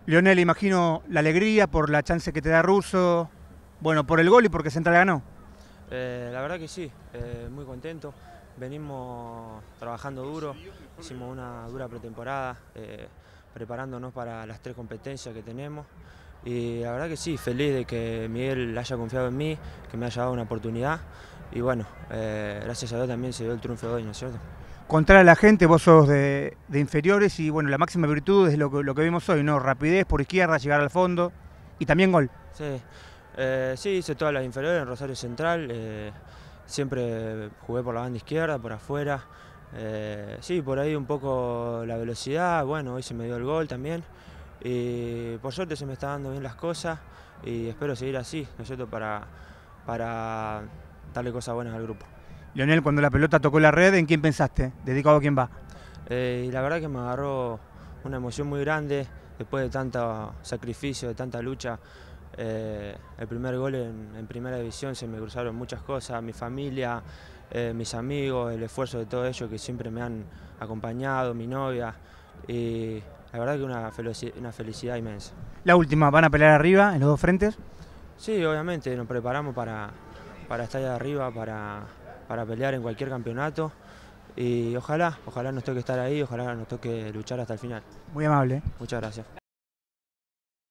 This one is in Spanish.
Lionel, imagino la alegría por la chance que te da Russo, bueno, por el gol y porque Central ganó. La verdad que sí, muy contento. Venimos trabajando duro, hicimos una dura pretemporada, preparándonos para las tres competencias que tenemos. Y la verdad que sí, feliz de que Miguel haya confiado en mí, que me haya dado una oportunidad. Y bueno, gracias a Dios también se dio el triunfo de hoy, ¿no es cierto? Contra la gente, vos sos de inferiores y bueno, la máxima virtud es lo que vimos hoy, ¿no? Rapidez por izquierda, llegar al fondo y también gol. Sí, sí, hice todas las inferiores en Rosario Central. Siempre jugué por la banda izquierda, por afuera. Sí, por ahí un poco la velocidad. Bueno, hoy se me dio el gol también. Y por suerte se me están dando bien las cosas y espero seguir así, ¿no es cierto? Para darle cosas buenas al grupo. Lionel, cuando la pelota tocó la red, ¿en quién pensaste? ¿Dedicado a quién va? Y la verdad que me agarró una emoción muy grande después de tanto sacrificio, de tanta lucha. El primer gol en primera división se me cruzaron muchas cosas, mi familia, mis amigos, el esfuerzo de todos ellos que siempre me han acompañado, mi novia, y la verdad que una felicidad inmensa. La última, ¿van a pelear arriba en los dos frentes? Sí, obviamente nos preparamos para estar ahí arriba, para pelear en cualquier campeonato y ojalá nos toque estar ahí, ojalá nos toque luchar hasta el final. Muy amable. Muchas gracias.